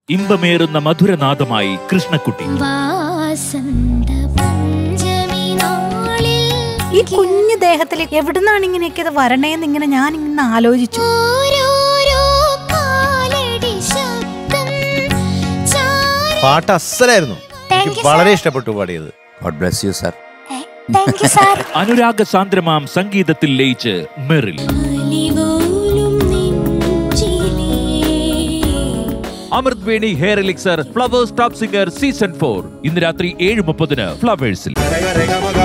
ഇമ്പമേറുന്ന മധുരനാദമായി കൃഷ്ണക്കുട്ടി. ഈ കുഞ്ഞു ദേഹത്തിൽ എവിടുന്നാണ് ഇങ്ങനെയൊക്കെ വരണേന്ന് ഇങ്ങനെ ഞാൻ ഇങ്ങനെ ആലോചിച്ചു. പാട്ട് അസലായിരുന്നു, വളരെ ഇഷ്ടപ്പെട്ടു പാടിയത്. God bless you, sir. അനുരാഗ സാന്ദ്രമാം സംഗീതത്തിൽ ലയിച്ച് മെറിൽ. Amrut Veni hair elixir Flowers top singer season 4 ഇന്ന് രാത്രി 7:30 ഫ്ലവേഴ്സിൽ.